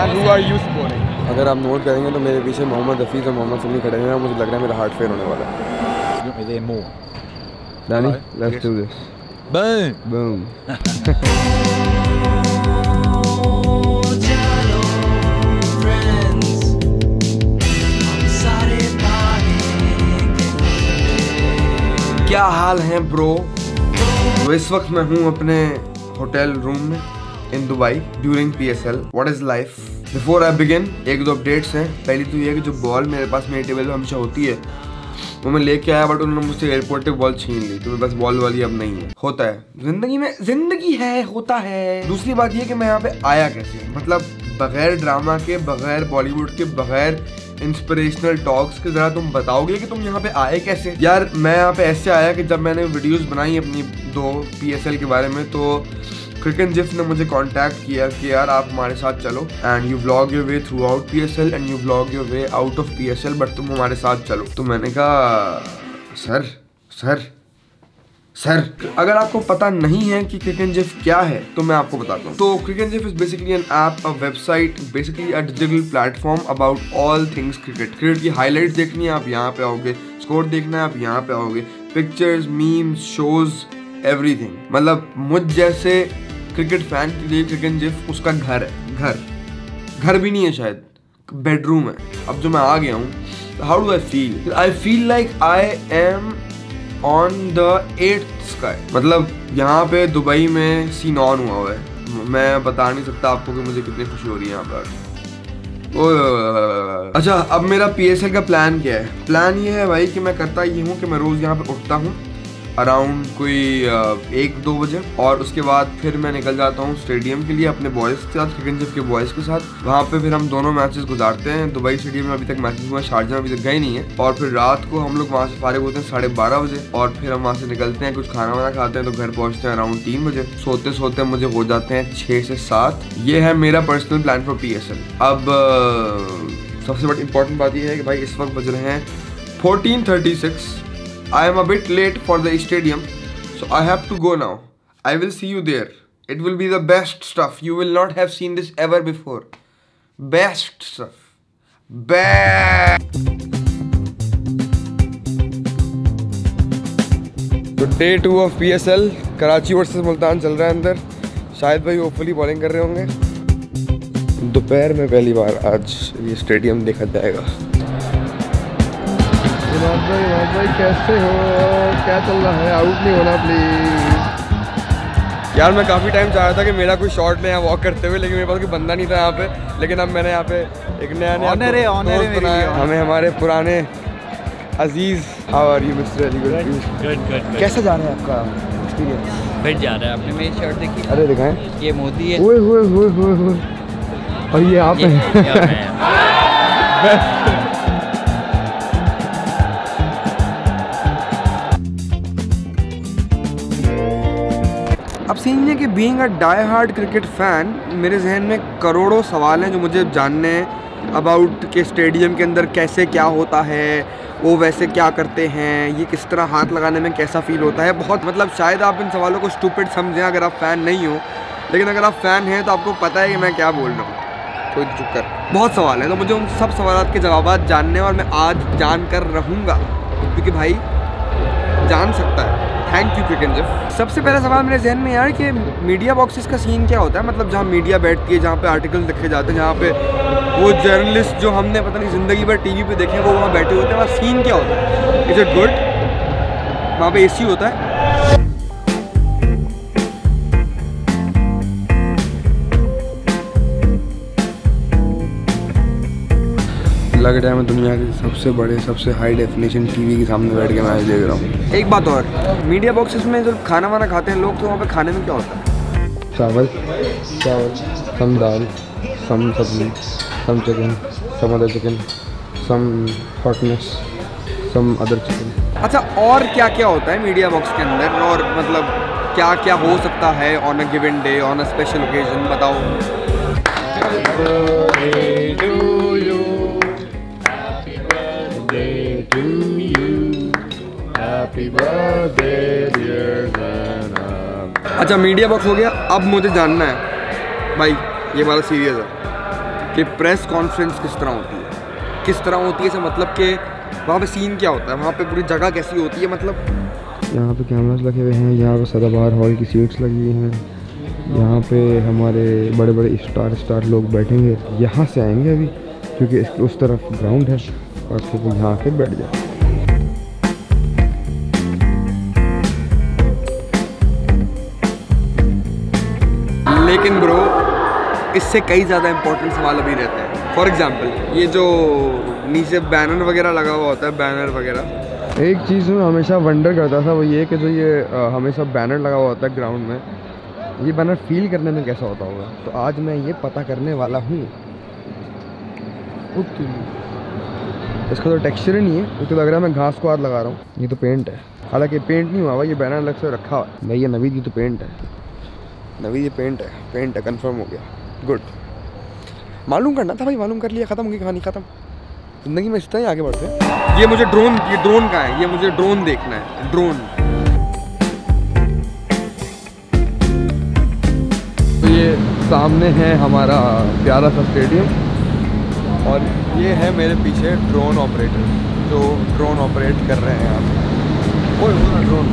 And who are you supporting? अगर आप note करेंगे तो मेरे पीछे मोहम्मद हफीज़ और मोहम्मद समी खड़े हैं, मुझे लग रहा है मेरा हार्ट फेल होने वाला है। Is there more? Danny, let's do this. Boom. Boom. क्या हाल है ब्रो? तो इस वक्त मैं हूँ अपने होटल रूम में in Dubai during PSL. What is life? Before I begin एक दो अपडेट्स हैं। पहली तो ये है कि जो बॉल मेरे पास मेरे टेबल पे हमेशा होती है वो मैं लेके आया, बट उन्होंने मुझसे एयरपोर्ट पे बॉल छीन ली, तो मेरे पास बॉल वाली अब नहीं है। होता है जिंदगी में, जिंदगी है, होता है। दूसरी बात ये कि मैं यहाँ पे आया कैसे, मतलब बगैर ड्रामा के, बगैर बॉलीवुड के, बगैर इंस्पिरेशनल टॉक्स के। जरा तुम बताओगे कि तुम यहाँ पे आए कैसे? यार मैं यहाँ पे ऐसे आया कि जब मैंने वीडियोस बनाई अपनी 2 PSL के बारे में, तो क्रिकेट ने मुझे कांटेक्ट किया कि यार आप हमारे साथ चलो and you vlog your way throughout PSL and you vlog your way out of PSL, but तुम हमारे साथ चलो। तो मैंने कहा सर अगर आपको पता नहीं है कि क्रिकेट क्या है तो मैं आपको बताता हूँ। तो cricket is basically an app, a website, basically a digital platform about all things cricket. Cricket की हाईलाइट्स देखनी है आप यहाँ पे आओगे, स्कोर देखना है आप यहाँ पे आओगे, पिक्चर्स, मीम्स, शोज, एवरीथिंग। मतलब मुझ जैसे क्रिकेट फैन के लिए क्रिकेट उसका घर है। घर भी नहीं है शायद, बेडरूम है। अब जो मैं आ गया हूँ, how do I feel like I am on the 8th sky. मतलब यहाँ पे दुबई में सीन ऑन हुआ है। मैं बता नहीं सकता आपको कि मुझे कितनी खुशी हो रही है यहाँ पर। अच्छा, अब मेरा PSL का प्लान क्या है? प्लान ये है भाई कि मैं करता ये हूँ कि मैं रोज यहाँ पे उठता हूँ अराउंड कोई 1-2 बजे, और उसके बाद फिर मैं निकल जाता हूँ स्टेडियम के लिए अपने बॉयज़ के साथ, क्रिकेट के बॉयज़ के साथ। वहाँ पे फिर हम दोनों मैचेस गुजारते हैं। दुबई स्टेडियम में अभी तक मैचेस हुए, शारजा में अभी तक गए नहीं है। और फिर रात को हम लोग वहाँ से फारिग होते हैं 12:30 बजे, और फिर हम वहाँ से निकलते हैं, कुछ खाना वाना खाते हैं, तो घर पहुँचते हैं अराउंड 3 बजे। सोते मुझे हो जाते हैं 6 से 7। ये है मेरा पर्सनल प्लान फॉर PSL। अब सबसे बड़ी इंपॉर्टेंट बात यह है कि भाई इस वक्त बज रहे हैं 14:36। I am a bit late for the stadium, so I have to go now. I will see you there. It will be the best stuff. You will not have seen this ever before. Best stuff. Best. तो day 2 of PSL, Karachi versus Multan चल रहा है अंदर। शायद भाई hopefully bowling कर रहे होंगे। दोपहर में पहली बार आज ये स्टेडियम देखा जाएगा। भाई कैसे हो? क्या चल रहा है? आउट नहीं होना प्लीज। यार मैं काफ़ी टाइम चाह रहा था कि मेरा कोई शॉट ले यहाँ वॉक करते हुए, लेकिन मेरे पास कोई बंदा नहीं था यहाँ पे। लेकिन अब मैंने यहाँ पे एक नया दोस्त बनाया। हमें हमारे पुराने अजीज। How are you mister? Good. कैसा जा रहा है आपका एक्सपीरियंस? फिट जा रहा है। आपने मेरी शर्ट देखी? अरे दिखाएं। ये मोदी है। ओए और ये आप हैं। अब सीन ये कि being a die hard cricket fan, मेरे जहन में करोड़ों सवाल हैं जो मुझे जानने हैं अबाउट के स्टेडियम के अंदर कैसे क्या होता है, वो वैसे क्या करते हैं, ये किस तरह हाथ लगाने में कैसा फ़ील होता है। बहुत मतलब शायद आप इन सवालों को स्टूपिड समझें अगर आप फ़ैन नहीं हो, लेकिन अगर आप फ़ैन हैं तो आपको पता है कि मैं क्या बोल रहा हूँ। कोई चुप कर। बहुत सवाल हैं, तो मुझे उन सब सवालों के जवाब जानने, और मैं आज जान कर रहूँगा, क्योंकि भाई जान सकता है। Thank you cricket. सबसे पहला सवाल मेरे जहन में यार कि मीडिया बॉक्सेस का सीन क्या होता है? मतलब जहाँ मीडिया बैठती है, जहाँ पे आर्टिकल लिखे जाते हैं, जहाँ पे वो जर्नलिस्ट जो हमने पता नहीं ज़िंदगी भर TV पे देखे वो वहाँ बैठे होते हैं, वहाँ सीन क्या होता है? Is it good? वहाँ पे AC होता है? लग रहा है मैं दुनिया के सबसे बड़े, सबसे हाई डेफिनेशन TV के सामने बैठ के मैच देख रहा हूँ। एक बात और, मीडिया बॉक्सेस में जब खाना वाना खाते हैं लोग, तो वहाँ पे खाने में क्या होता है? चावल, सम dal, some sabzi, some chicken, some other chicken, some hotness, some other chicken. अच्छा, और क्या क्या होता है मीडिया बॉक्स के अंदर, और मतलब क्या क्या हो सकता है on a given day, on a special occasion? बताओ। अच्छा, मीडिया बॉक्स हो गया। अब मुझे जानना है भाई, ये वाला सीरियस है, कि प्रेस कॉन्फ्रेंस किस तरह होती है, किस तरह होती है, से मतलब कि वहाँ पे सीन क्या होता है, वहाँ पे पूरी जगह कैसी होती है। मतलब यहाँ पे कैमरास लगे हुए हैं, यहाँ पे सदाबहार हॉल की सीट्स लगी हुई हैं, यहाँ पे हमारे बड़े बड़े स्टार लोग बैठेंगे, यहाँ से आएंगे अभी क्योंकि इसके उस तरफ ग्राउंड है और फिर यहाँ आके बैठ जाए। लेकिन ब्रो इससे कई ज़्यादा इंपॉर्टेंट सवाल अभी रहते हैं। फॉर एग्जांपल ये जो नीचे बैनर वगैरह लगा हुआ होता है, बैनर वगैरह, एक चीज़ में हमेशा वंडर करता था वो ये कि जो ये हमेशा बैनर लगा हुआ होता है ग्राउंड में, ये बैनर फील करने में कैसा होता होगा। तो आज मैं ये पता करने वाला हूँ। इसका तो टेक्सचर ही नहीं है, ये तो लग रहा है मैं घास को हाथ लगा रहा हूँ। ये तो पेंट है, हालांकि पेंट नहीं हुआ हुआ, ये बैनर अलग से रखा हुआ है। भैया नवीद, ये तो पेंट है। नवीद ये पेंट है, कंफर्म हो गया, गुड। मालूम करना था भाई, मालूम कर लिया, ख़त्म हो गई कहानी, ख़त्म। ज़िंदगी में इस तरह ही आगे बढ़ते हैं। ये मुझे ड्रोन कहाँ है, ये मुझे ड्रोन देखना है, ड्रोन। तो ये सामने है हमारा प्यारा सा स्टेडियम और ये है मेरे पीछे ड्रोन ऑपरेटर जो ड्रोन ऑपरेट कर रहे हैं यहाँ पे। वो ना ड्रोन,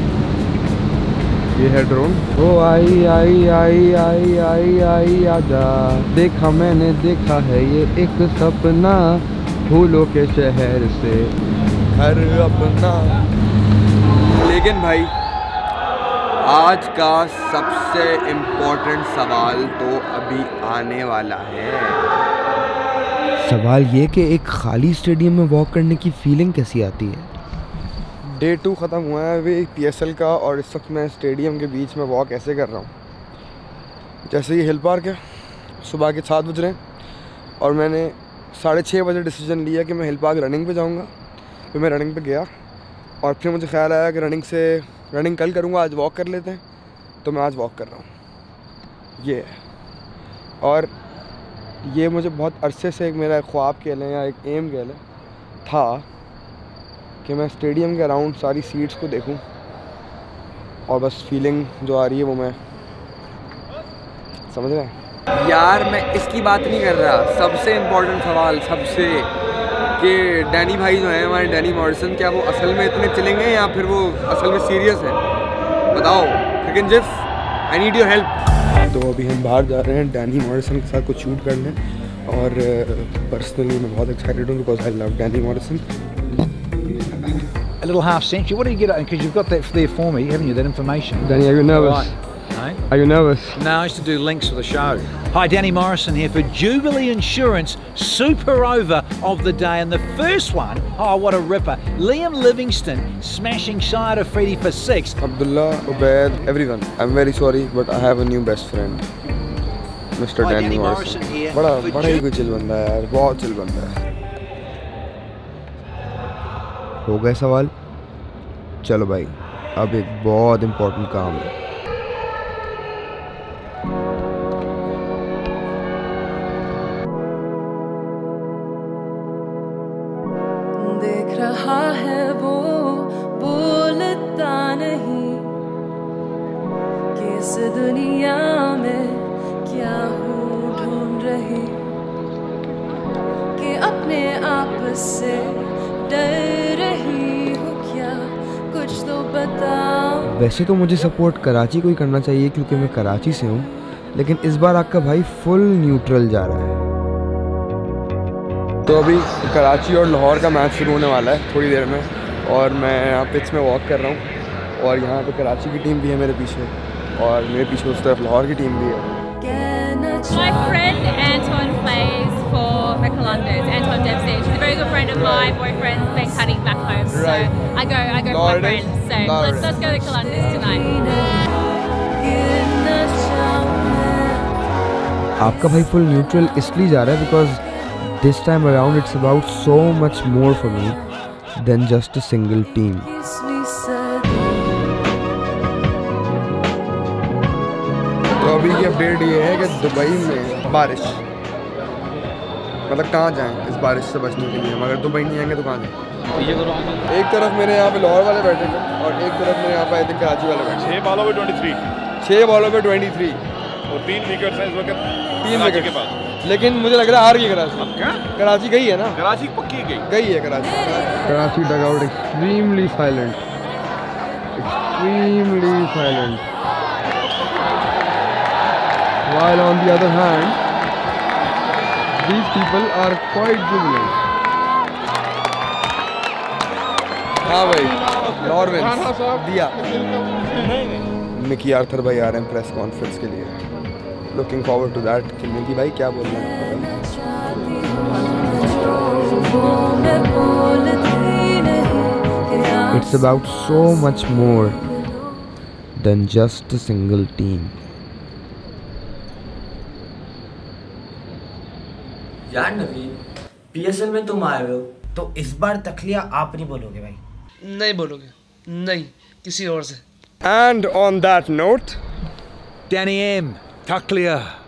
ये है ड्रोन। ओ आई आई आई आई आई आई आजा, देखा मैंने देखा है ये एक सपना, फूलों के शहर से घर अपना। लेकिन भाई आज का सबसे इम्पोर्टेंट सवाल तो अभी आने वाला है। सवाल ये कि एक खाली स्टेडियम में वॉक करने की फीलिंग कैसी आती है। डे 2 ख़त्म हुआ है अभी PSL का और इस वक्त मैं स्टेडियम के बीच में वॉक ऐसे कर रहा हूँ जैसे ये हिल पार्क है। सुबह के 7 बज रहे हैं और मैंने 6:30 बजे डिसीजन लिया कि मैं हिल पार्क रनिंग पे जाऊँगा। फिर मैं रनिंग पे गया और फिर मुझे ख्याल आया कि रनिंग कल करूँगा, आज वॉक कर लेते हैं, तो मैं आज वॉक कर रहा हूँ। ये है, और ये मुझे बहुत अरसे से एक मेरा ख्वाब कह लें या एक एम कह लें था कि मैं स्टेडियम के अराउंड सारी सीट्स को देखूं और बस फीलिंग जो आ रही है वो मैं समझ रहे हैं। यार मैं इसकी बात नहीं कर रहा, सबसे इम्पोर्टेंट सवाल सबसे कि डैनी भाई जो हैं हमारे, डैनी मॉरिसन, क्या वो असल में इतने चलेंगे या फिर वो असल में सीरियस है? बताओ फ्रिकिन जिफ, आई नीड योर हेल्प। तो अभी हम बाहर जा रहे हैं डैनी मॉरिसन के साथ कुछ शूट करने और पर्सनली मैं बहुत एक्साइटेड हूँ because I love Danny Morrison. A little half century. What do you get? Because you've got that there for me, haven't you? That information. Danny, are you nervous? Right. No? Are you nervous? No, I used to do links for the show. Hi, Danny Morrison here for Jubilee Insurance Super Over of the day, and the first one, oh what a ripper! Liam Livingston smashing Shire of Freddie for 6. Abdullah, Ubaid, everyone. I'm very sorry, but I have a new best friend, Mr. Hi, Danny Morrison here. बड़ा ही कोई chill बंदा है यार, बहुत chill बंदा है। हो गए सवाल, चलो भाई अब एक बहुत इम्पोर्टेंट काम है। देख रहा है वो बोलता नहीं कि इस दुनिया में क्या हूँ ढूंढ रही, कि अपने आप से डर रही हूँ क्या, कुछ तो बताओ। वैसे तो मुझे सपोर्ट कराची को ही करना चाहिए क्योंकि मैं कराची से हूँ, लेकिन इस बार आपका भाई फुल न्यूट्रल जा रहा है। तो अभी कराची और लाहौर का मैच शुरू होने वाला है थोड़ी देर में और मैं यहाँ पिच में वॉक कर रहा हूँ और यहाँ पे कराची की टीम भी है मेरे पीछे और मेरे पीछे उस तरफ लाहौर की टीम भी है। My friend Anton plays for the Colundos, Anton Dempsey. She's a very good friend of mine. Boyfriend's been cutting back home, Right. so I go for my friends. So let's go to Colundos tonight. आपका भाई full neutral इसलिए जा रहा है because this time around it's about so much more for me than just a single team. तो अभी की update ये है कि दुबई में बारिश, मतलब कहाँ जाएं इस बारिश से बचने के लिए। हम अगर दुबई नहीं आएंगे तो कहाँ जाएं। एक तरफ मेरे यहाँ पे लाहौर वाले बैठे थे और एक तरफ मेरे यहाँ पे आए थे कराची वाले बैठे। 6 बॉलों पे 23 6 बॉलों पे 23 और 3 विकेट्स हैं इस वक्त 3 विकेट के पास। लेकिन मुझे लग रहा है हार गई कराची। क्या? कराची गई है ना? कराची पक्की गई। गई है Karachi. Karachi dug out extremely silent, extremely silent. While on the other hand, these people are quite jubilant. हाँ भाई, लॉरेंस दिया। मिकी आर्थर भाई आ रहे हैं प्रेस कॉन्फ्रेंस के लिए। Looking forward to that. कि मिकी भाई क्या बोल रहे हैं? It's about so much more than just a single team. यार नवीद, PSL में तुम आए हो तो इस बार तखलिया आप नहीं बोलोगे भाई? नहीं बोलोगे, नहीं, किसी और से। And on that note, Danny M, Taklia.